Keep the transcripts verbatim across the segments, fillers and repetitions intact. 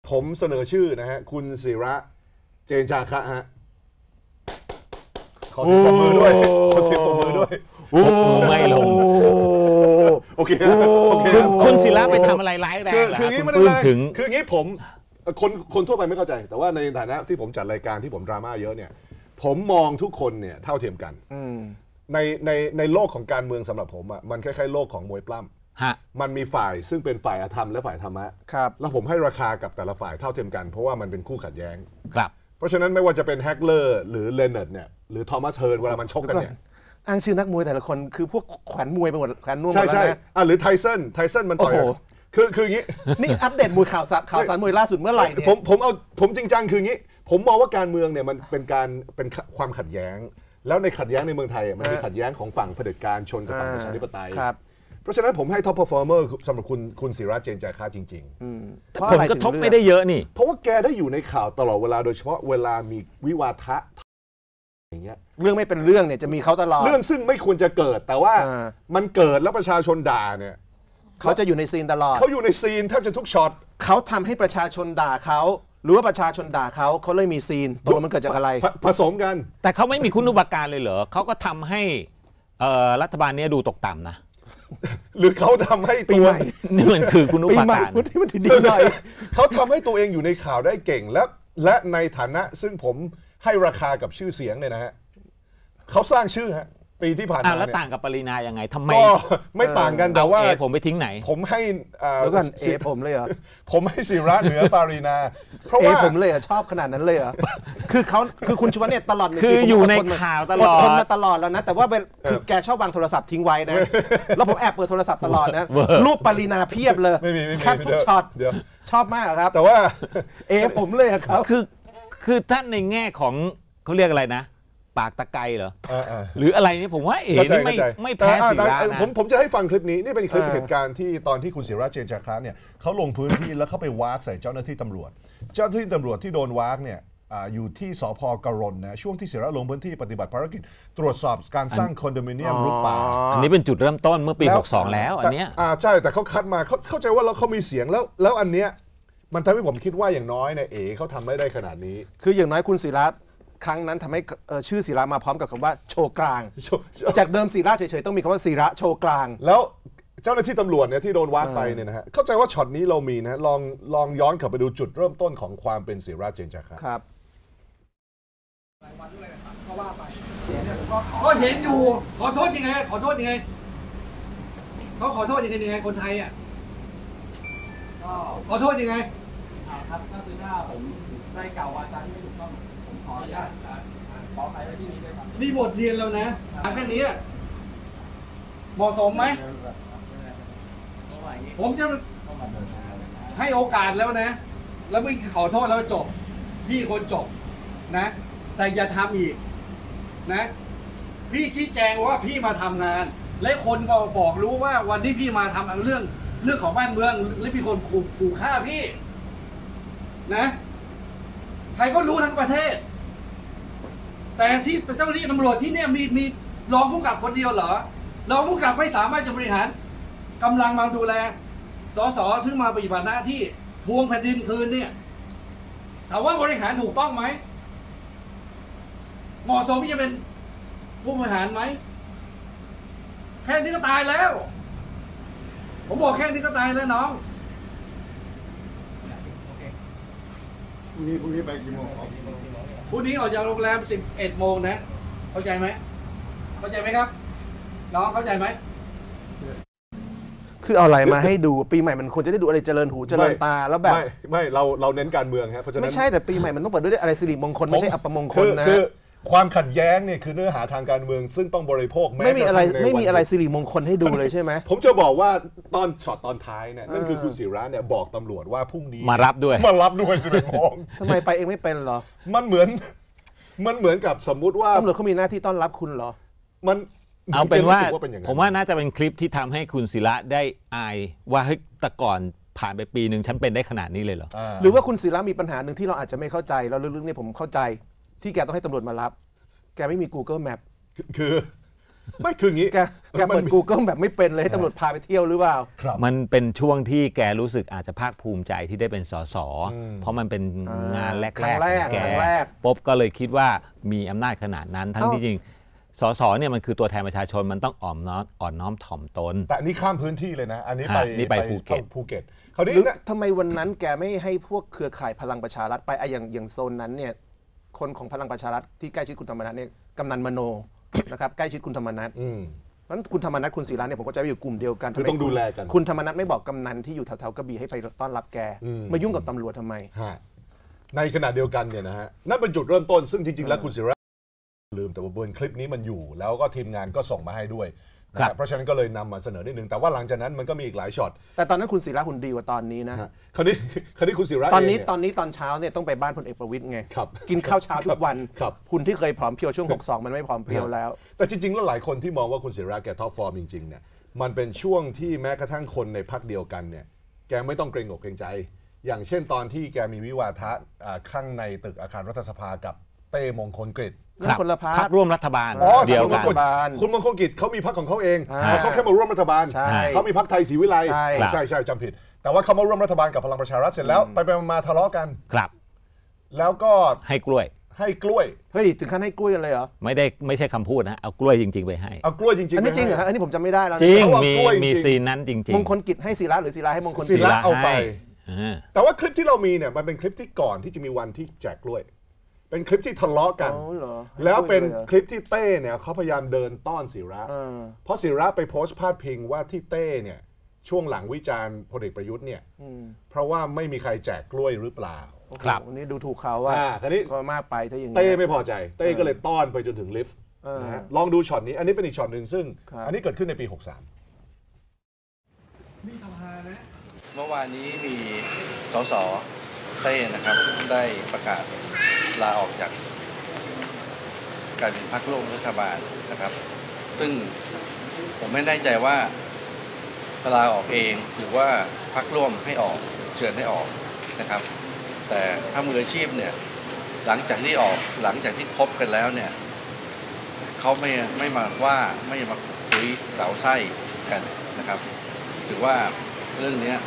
ผมเสนอชื่อนะฮะคุณศิระเจนจาคะฮะขอเสียงปรบมือด้วยขอเสียงปรบมือด้วยไม่ลงโอเคโอเคคุณศิระไปทำอะไรร้ายแรงเหรอคุณปื้มถึงคืองี้ผมคนคนทั่วไปไม่เข้าใจแต่ว่าในฐานะที่ผมจัดรายการที่ผมดราม่าเยอะเนี่ยผมมองทุกคนเนี่ยเท่าเทียมกันในในในโลกของการเมืองสำหรับผมอ่ะมันคล้ายๆโลกของมวยปล้ำมันมีฝ่ายซึ่งเป็นฝ่ายอธรรมและฝ่ายธรรมะแล้วผมให้ราคากับแต่ละฝ่ายเท่าเทียมกันเพราะว่ามันเป็นคู่ขัดแย้งครับเพราะฉะนั้นไม่ว่าจะเป็นแฮกเลอร์หรือเลนเนอร์ดเนี่ยหรือทอมัสเฮิร์นเวลามันชกกันเนี่ยอ้างชื่อนักมวยแต่ละคนคือพวกแขวนมวยไปหมดแขวนนวมใช่ใช่อ่ะหรือไทสันไทสันมันต่อยคือคืออย่างนี้นี่อัปเดตมวยข่าวข่าวสารมวยล่าสุดเมื่อไหร่เนี่ยผมผมเอาผมจริงจังคืออย่างนี้ผมมองว่าการเมืองเนี่ยมันเป็นการเป็นความขัดแย้งแล้วในขัดแย้งในเมืองไทยมันมีขัดแย้งของฝั่งเผด็จการชนกับฝั่งประชาธิปไตยเพราะฉะนั้นผมให้ท็อปเพอร์ฟอร์เมอร์สำหรับคุณคุณศิระเจนจาคะจริงๆผลกระทบไม่ได้เยอะนี่เพราะว่าแกได้อยู่ในข่าวตลอดเวลาโดยเฉพาะเวลามีวิวาทะอย่างเงี้ยเรื่องไม่เป็นเรื่องเนี่ยจะมีเขาตลอดเรื่องซึ่งไม่ควรจะเกิดแต่ว่ามันเกิดแล้วประชาชนด่าเนี่ยเขาจะอยู่ในซีนตลอดเขาอยู่ในซีนแทบจะทุกช็อตเขาทำให้ประชาชนด่าเขาหรือว่าประชาชนด่าเขาเขาเลยมีซีนตัวมันเกิดจากอะไรผสมกันแต่เขาไม่มีคุณอุปการเลยเหรอเขาก็ทำให้รัฐบาลนี้ดูตกต่ำนะหรือเขาทำให้ตัวนี่มันคือคุณอุปการที่มันดีหน่อยเขาทำให้ตัวเองอยู่ในข่าวได้เก่งและและในฐานะซึ่งผมให้ราคากับชื่อเสียงเนี่ยนะฮะเขาสร้างชื่อฮะปีที่ผ่านมาแล้วต่างกับปรินายังไงทำไมก็ไม่ต่างกันแต่ว่าผมไปทิ้งไหนผมให้แล้วกันเอผมเลยเหรอผมให้ศิระเหนือปรินาเพราะว่าผมเลยชอบขนาดนั้นเลยเหรอคือเขาคือคุณชวนเนี่ยตลอดคืออยู่ในข่าวตลอดทนมาตลอดแล้วนะแต่ว่าคือแกชอบวางโทรศัพท์ทิ้งไว้นะแล้วผมแอบเปิดโทรศัพท์ตลอดนะรูปปรินาเพียบเลยแคปทุกช็อตชอบมากครับแต่ว่าเอผมเลยครับคือคือท่านในแง่ของเขาเรียกอะไรนะปากตะไคร้เหรอหรืออะไรนี่ผมว่าเอ๋นี่ไม่ไม่แพ้ศิระนะผมผมจะให้ฟังคลิปนี้นี่เป็นคลิปเหตุการณ์ที่ตอนที่คุณศิระเจนจาคะเนี่ยเขาลงพื้นที่แล้วเขาไปวากใส่เจ้าหน้าที่ตำรวจเจ้าหน้าที่ตำรวจที่โดนวากเนี่ยอยู่ที่สภ.กรณนะช่วงที่ศิระลงพื้นที่ปฏิบัติภารกิจตรวจสอบการสร้างคอนโดมิเนียมรุกป่าอันนี้เป็นจุดเริ่มต้นเมื่อปีหกสิบสองแล้วอันเนี้ยอ่าใช่แต่เขาคัดมาเขาเข้าใจว่าเราเขามีเสียงแล้วแล้วอันเนี้ยมันทำให้ผมคิดว่าอย่างน้อยเนี่ยเอ๋เขาทำได้ได้ขนาดนี้คืออย่างน้อยคุณศิระครั้งนั้นทำให้ชื่อศิระมาพร้อมกับคำว่าโชว์กลางจากเดิมศิระเฉยๆต้องมีคำว่าศิระโชว์กลางแล้วเจ้าหน้าที่ตำรวจเนี่ยที่โดนวากไปเนี่ยนะฮะเข้าใจว่าช็อตนี้เรามีนะลองลองย้อนกลับไปดูจุดเริ่มต้นของความเป็นศิระเจนจาคะครับก็เห็นอยู่ขอโทษยังไงขอโทษยังไงเขาขอโทษยังไงยังไงคนไทยอ่ะขอโทษยังไงครับก็คือถ้าผมได้กล่าววาจาที่ไม่ถูกต้องขออนุญาตขออภัยไว้ที่นี้ด้วยครับนี่บทเรียนแล้วนะแค่นี้เหมาะสมไหมผมจะให้โอกาสแล้วนะแล้วไม่ขอโทษแล้วจบพี่คนจบนะแต่อย่าทำอีกนะพี่ชี้แจงว่าพี่มาทำงานและคนก็บอกรู้ว่าวันที่พี่มาทำเรื่องเรื่องของบ้านเมืองและมีคนขู่ขู่ฆ่าพี่นะใครก็รู้ทั้งประเทศแต่ที่เจ้าหน้าที่ตำรวจที่เนี่ยมีมีรองผู้กำกับคนเดียวเหรอรองผู้กำกับไม่สามารถจะบริหารกำลังมาดูแลสสถึงมาปฏิบัติหน้าที่ทวงแผ่นดินคืนเนี่ยถามว่าบริหารถูกต้องไหมเหมาะสมที่จะเป็นผู้บริหารไหมแค่นี้ก็ตายแล้วผมบอกแค่นี้ก็ตายแล้วน้องพรุ่งนี้พรุ่งนี้ไปกี่โมงพรุ่งนี้ออกจากโรงแรมสิบเอ็ดโมงนะเข้าใจไหมเข้าใจไหมครับน้องเข้าใจไหมคือเอาอะไรมาให้ดูปีใหม่มันควรจะได้ดูอะไรเจริญหูเจริญตาแล้วแบบไม่ไม่เราเราเน้นการเมืองครับเพราะฉะนั้นไม่ใช่แต่ปีใหม่มันต้องเปิดด้วยอะไรสิริมงคลไม่ใช่อัปมงคลนะความขัดแย้งเนี่ยคือเนื้อหาทางการเมืองซึ่งต้องบริโภคไม่มีอะไรไม่มีอะไรสิริมงคลให้ดูเลยใช่ไหมผมจะบอกว่าตอนช็อตตอนท้ายเนี่ยนั่นคือคุณศิระเนี่ยบอกตำรวจว่าพรุ่งนี้มารับด้วยมารับด้วยสิบเอ็ดโมงทำไมไปเองไม่เป็นหรอมันเหมือนมันเหมือนกับสมมุติว่าตำรวจเขามีหน้าที่ต้อนรับคุณเหรอมันเอาเป็นว่าผมว่าน่าจะเป็นคลิปที่ทำให้คุณศิระได้อายว่าเฮ้ยแต่ก่อนผ่านไปปีหนึ่งฉันเป็นได้ขนาดนี้เลยเหรอหรือว่าคุณศิระมีปัญหาหนึ่งที่เราอาจจะไม่เข้าใจแล้วลึกๆเนี่ยผมเข้าใจที่แกต้องให้ตำรวจมารับแกไม่มี Google Map คือไม่คืออย่างนี้แกแกเปิด Google แบบไม่เป็นเลยให้ตำรวจพาไปเที่ยวหรือเปล่ามันเป็นช่วงที่แกรู้สึกอาจจะภาคภูมิใจที่ได้เป็นสสเพราะมันเป็นงานแรกๆของแกป๊บก็เลยคิดว่ามีอำนาจขนาดนั้นทั้งที่จริงสสเนี่ยมันคือตัวแทนประชาชนมันต้องอ่อนน้อมอ่อนน้อมถ่อมตนแต่นี่ข้ามพื้นที่เลยนะอันนี้ไปนี่ไปภูเก็ตภูเก็ตเขาดิทำไมวันนั้นแกไม่ให้พวกเครือข่ายพลังประชารัฐไปไอ้อย่างอย่างโซนนั้นเนี่ยคนของพลังประชารัฐที่ใกล้ชิดคุณธรรมนัสเนี่ยกำนันมโนนะครับใกล้ชิดคุณธรรมนัสเพราะฉะนั้นคุณธรรมนัสคุณศิระเนี่ยผมก็จะไปอยู่กลุ่มเดียวกันคือต้องดูแลกันคุณธรรมนัสไม่บอกกำนันที่อยู่แถวๆกระบี่ให้ไปต้อนรับแกมายุ่งกับตำรวจทำไมในขณะเดียวกันเนี่ยนะฮะนั่นเป็นจุดเริ่มต้นซึ่งจริงๆแล้วคุณศิระลืมแต่ว่าบนคลิปนี้มันอยู่แล้วก็ทีมงานก็ส่งมาให้ด้วยนะเพราะฉะนั้นก็เลยนำมาเสนอนิดนึงแต่ว่าหลังจากนั้นมันก็มีอีกหลายช็อตแต่ตอนนั้นคุณศิระหุ่นดีกว่าตอนนี้นะคราวนี้คราวนี้คุณศิระตอนนี้ตอนนี้ตอนเช้าเนี่ยต้องไปบ้านพลเอกประวิตรไงกินข้าวเช้าทุกวันคุณที่เคยผอมเพรียวช่วงหกสิบสองมันไม่ผอมเพรียวแล้วแต่จริงๆแล้วหลายคนที่มองว่าคุณศิระแกท็อปฟอร์มจริงๆเนี่ยมันเป็นช่วงที่แม้กระทั่งคนในพรรคเดียวกันเนี่ยแกไม่ต้องเกรงอกเกรงใจอย่างเช่นตอนที่แกมีวิวาทะข้างในตึกอาคารรัฐสภากับเต้มงคลกฤษคนละพรรคร่วมรัฐบาลเดียวกันคุณมงคลกิจเขามีพรรคของเขาเองเขาแค่มาร่วมรัฐบาลเขามีพรรคไทยศรีวิไลใช่ใช่จำผิดแต่ว่าเขามาร่วมรัฐบาลกับพลังประชารัฐเสร็จแล้วไปไปมาทะเลาะกันครับแล้วก็ให้กล้วยให้กล้วยเฮ้ยถึงขั้นให้กล้วยกันเลยเหรอไม่ได้ไม่ใช่คำพูดนะเอากล้วยจริงๆไปให้เอากล้วยจริงๆอันนี้จริงเหรออันนี้ผมจำไม่ได้แล้วจริงมีมีซีนนั้นจริงๆมงคลกิจให้ศิระหรือศิระให้มงคลศิระเอาไปแต่ว่าคลิปที่เรามีเนี่ยมันเป็นคลิปที่ก่อนที่จะมีวันที่แจกกล้วยเป็นคลิปที่ทะเลาะกันแล้วเป็นคลิปที่เต้เนี่ยเขาพยายามเดินต้อนศิระเพราะศิระไปโพสต์พาดพิงว่าที่เต้เนี่ยช่วงหลังวิจารณ์พลเอกประยุทธ์เนี่ยเพราะว่าไม่มีใครแจกกล้วยหรือเปล่าครับวันนี้ดูถูกเขาว่าก็มากไปถ้าอย่างนี้เต้ไม่พอใจเต้ก็เลยต้อนไปจนถึงลิฟต์นะฮะลองดูช็อตนี้อันนี้เป็นอีกช็อตหนึ่งซึ่งอันนี้เกิดขึ้นในปีหกสิบสามมีสภานะเมื่อวานนี้มีสสเต้นะครับได้ประกาศลาออกจากการเป็นพรรคร่วมรัฐบาลนะครับซึ่งผมไม่แน่ใจว่าลาออกเองหรือว่าพรรคร่วมให้ออกเชิญให้ออกนะครับแต่ถ้ามืออาชีพเนี่ยหลังจากที่ออกหลังจากที่คบกันแล้วเนี่ยเขาไม่ไม่มาว่าไม่มาคุยเสาไส้กันนะครับถือว่าเรื่องนี้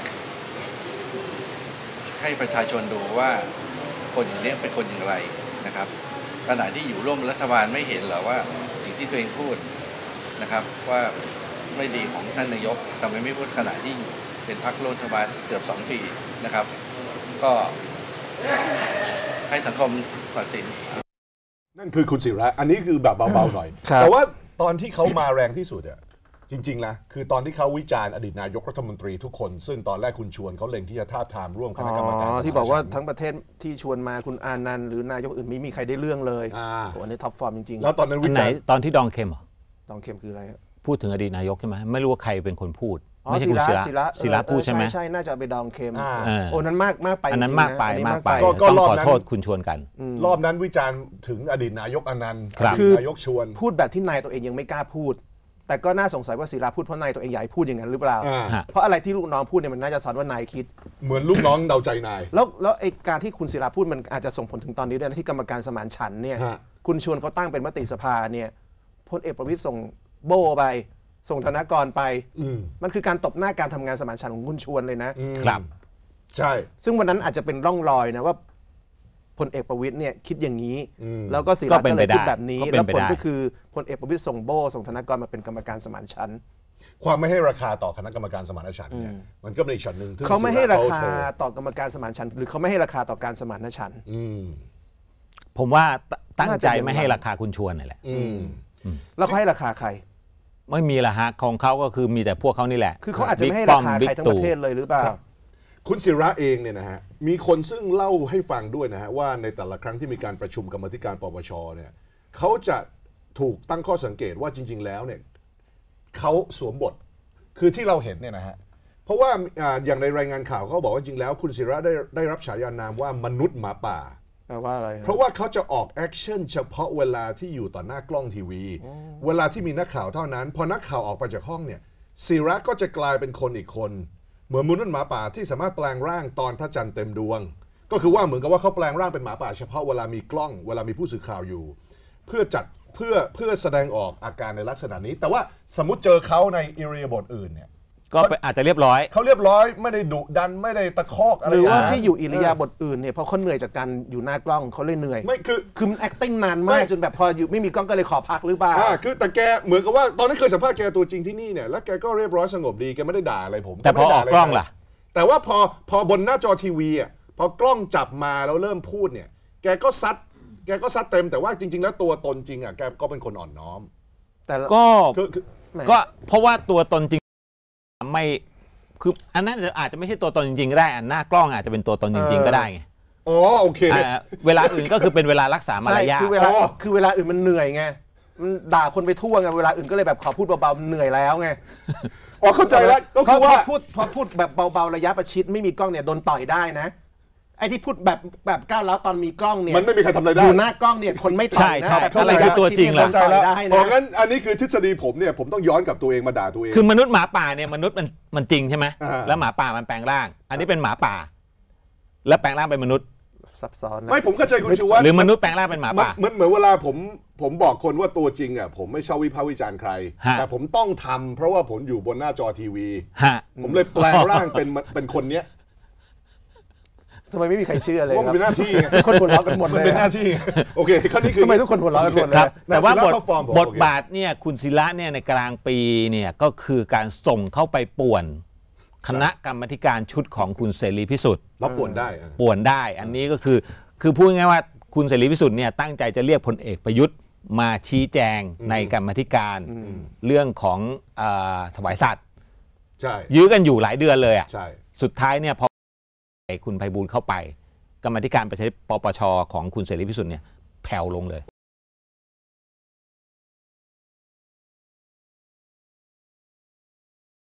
ให้ประชาชนดูว่าคนอย่างนี้เป็นคนอย่างไรนะครับขณะที่อยู่ร่วมรัฐบาลไม่เห็นหรอว่าสิ่งที่ตัวเองพูดนะครับว่าไม่ดีของท่านนายกทำไมไม่พูดขณะที่เป็นพรรคร่วมรัฐบาลเกือบสองปีนะครับก็ให้สังคมตัดสินนั่นคือคุณศิระอันนี้คือแบบเบาๆหน่อยแต่ว่าตอนที่เขามาแรงที่สุดอะจริงๆนะคือตอนที่เขาวิจารณ์อดีตนายกรัฐมนตรีทุกคนซึ่งตอนแรกคุณชวนเขาเล็งที่จะทาบทามร่วมคณะกรรมการที่บอกว่าทั้งประเทศที่ชวนมาคุณอานันต์หรือนายกอื่นไม่มีใครได้เรื่องเลยโอ้อันนี้ท็อปฟอร์มจริงๆแล้วตอนนั้นวิจารณ์ตอนที่ดองเค็มเหรอดองเค็มคืออะไรพูดถึงอดีตนายกใช่ไหมไม่รู้ว่าใครเป็นคนพูดไม่ใช่คุณศิระศิระพูดใช่ไหมใช่น่าจะไปดองเค็มโอ้นั้นมากมากไปอันนั้นมากไปมากไปต้องขอโทษคุณชวนกันรอบนั้นวิจารณ์ถึงอดีตนายกอนันต์คือนายกชวนพูดแบบที่นายตัวเองยังไม่กล้าพูดแต่ก็น่าสงสัยว่าศิระพูดเพราะนายตัวเองอยากพูดอย่างนั้นหรือเปล่าเพราะอะไรที่ลูกน้องพูดเนี่ยมันน่าจะสอนว่านายคิดเหมือนลูกน้องเดาใจนายแล้วแล้วไอ้การที่คุณศิระพูดมันอาจจะส่งผลถึงตอนนี้ด้วยนะที่กรรมการสมานฉันท์เนี่ยคุณชวนเขาตั้งเป็นมติสภาเนี่ยพลเอกประวิตรส่งโบไปส่งธนกรไปมันคือการตบหน้าการทำงานสมานฉันท์ของคุณชวนเลยนะครับใช่ซึ่งวันนั้นอาจจะเป็นร่องรอยนะว่าพลเอกประวิตรเนี่ยคิดอย่างนี้แล้วก็ศิระก็เลยคิดแบบนี้แล้วผลก็คือพลเอกประวิตรส่งโบส่งธนกรมาเป็นกรรมการสมานฉันท์ความไม่ให้ราคาต่อคณะกรรมการสมานฉันท์เนี่ยมันก็เป็นอีกช็อตหนึ่งเขาไม่ให้ราคาต่อกรรมการสมานฉันท์หรือเขาไม่ให้ราคาต่อการสมานฉันท์ผมว่าตั้งใจไม่ให้ราคาคุณชวนนี่แหละแล้วเขาให้ราคาใครไม่มีละฮะของเขาก็คือมีแต่พวกเขานี่แหละคือเขาอาจจะไม่ให้ราคาใครทั้งประเทศเลยหรือเปล่าคุณศิระเองเนี่ยนะฮะมีคนซึ่งเล่าให้ฟังด้วยนะฮะว่าในแต่ละครั้งที่มีการประชุมกรรมธิการปปชเนี่ยเขาจะถูกตั้งข้อสังเกตว่าจริงๆแล้วเนี่ยเขาสวมบทคือที่เราเห็นเนี่ยนะฮะเพราะว่าอย่างในรายงานข่าวเขาบอกว่าจริงแล้วคุณศิระได้ได้รับฉายานามว่ามนุษย์หมาป่าแปลว่าอะไรเพราะว่าเขาจะออกแอคชั่นเฉพาะเวลาที่อยู่ต่อหน้ากล้องทีวีเวลาที่มีนักข่าวเท่านั้นพอนักข่าวออกไปจากห้องเนี่ยศิระก็จะกลายเป็นคนอีกคนเหมือนมนุษย์หมาป่าที่สามารถแปลงร่างตอนพระจันทร์เต็มดวงก็คือว่าเหมือนกับว่าเขาแปลงร่างเป็นหมาป่าเฉพาะเวลามีกล้องเวลามีผู้สื่อข่าวอยู่เพื่อจัดเพื่อเพื่อแสดงออกอาการในลักษณะนี้ แต่ว่าสมมติเจอเขาในอิริยาบถอื่นเนี่ยก็อาจจะเรียบร้อยเขาเรียบร้อยไม่ได้ดุดันไม่ได้ตะคอกอะไรหรือว่าที่อยู่อิริยาบถอื่นเนี่ยเพราะเขาเหนื่อยจากการอยู่หน้ากล้องเขาเลยเหนื่อยไม่คือคือมัน acting นานมากจนแบบพออยู่ไม่มีกล้องก็เลยขอพักหรือเปล่าอ่าคือแต่แกเหมือนกับว่าตอนนั้นเคยสัมภาษณ์แกตัวจริงที่นี่เนี่ยแล้วแกก็เรียบร้อยสงบดีแกไม่ได้ด่าอะไรผมแต่พอออกกล้องล่ะแต่ว่าพอพอบนหน้าจอทีวีอ่ะพอกล้องจับมาแล้วเริ่มพูดเนี่ยแกก็ซัดแกก็ซัดเต็มแต่ว่าจริงๆแล้วตัวตนจริงอ่ะแกก็เป็นคนอ่อนน้อมแต่ก็ก็เพราะว่าตัวตนจริงไม่คืออันนั้นอาจจะไม่ใช่ตัวตนจริงๆก็ได้อันหน้ากล้องอาจจะเป็นตัวตนจริงๆก็ได้ไงอ๋อโอเคเวลาอื่นก็คือเป็นเวลารักษามารยาทคือเวลาคือเวลาอื่นมันเหนื่อยไงมันด่าคนไปทั่วไงเวลาอื่นก็เลยแบบขอพูดเบาๆเหนื่อยแล้วไงอ๋อเข้าใจแล้วก็คือว่าพูดพอพูดแบบเบาๆระยะประชิดไม่มีกล้องเนี่ยโดนต่อยได้นะไอ้ที่พูดแบบแบบก้าวแล้วตอนมีกล้องเนี่ยมันไม่มีใครทำอะไรได้อยู่หน้ากล้องเนี่ยคนไม่ต่อยนะแต่อะไรคือตัวจริงล่ะอ๋องั้นอันนี้คือทฤษฎีผมเนี่ยผมต้องย้อนกับตัวเองมาด่าตัวเองคือมนุษย์หมาป่าเนี่ยมนุษย์มันมันจริงใช่ไหมแล้วหมาป่ามันแปลงร่างอันนี้เป็นหมาป่าแล้วแปลงร่างเป็นมนุษย์ซับซ้อนไม่ผมเข้าใจคุณชูวัฒน์หรือมนุษย์แปลงร่างเป็นหมาป่าเหมือนเหมือนเวลาผมผมบอกคนว่าตัวจริงอ่ะผมไม่ชอบวิพากษ์วิจารณ์ใครแต่ผมต้องทำเพราะว่าผมอยู่บนหน้าจอทีวีผมเลยแปลงร่างเป็นเป็นคนเนี้ยทำไมไม่มีใครเชื่อเลยว่ามันเป็นหน้าที่คนหัวเราะกันหมดเลยเป็นหน้าที่โอเคข้อนี้คือทำไมทุกคนหัวเราะกันหมดเลยแต่ว่าบทบทบาทเนี่ยคุณศิระเนี่ยในกลางปีเนี่ยก็คือการส่งเข้าไปป่วนคณะกรรมการชุดของคุณเสรีพิสุทธิ์เราป่วนได้ป่วนได้อันนี้ก็คือคือพูดง่ายๆว่าคุณเสรีพิสุทธิ์เนี่ยตั้งใจจะเรียกพลเอกประยุทธ์มาชี้แจงในกรรมธิการเรื่องของถวายสัตว์ยื้อกันอยู่หลายเดือนเลยอ่ะสุดท้ายเนี่ยพอคุณไพบูลย์เข้าไปกรรมธิการประชาธิปไตยปปชของคุณเสรีพิสุทธิ์เนี่ยแผ่วลงเลย